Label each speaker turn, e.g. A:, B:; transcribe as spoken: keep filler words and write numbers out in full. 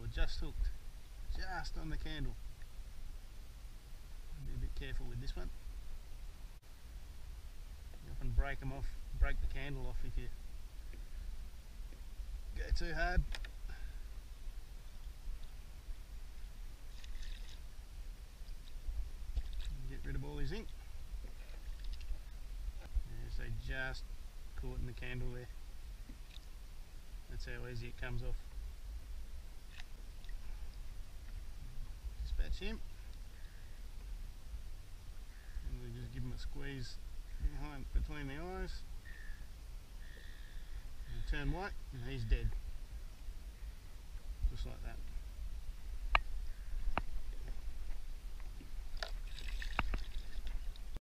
A: just hooked, just on the candle. Be a bit careful with this one. You often break them off, break the candle off if you go too hard. Get rid of all his ink. Yeah, so just caught in the candle there. That's how easy it comes off. Dispatch him. And we just give him a squeeze behind, between the eyes. And turn white and he's dead. Just like that.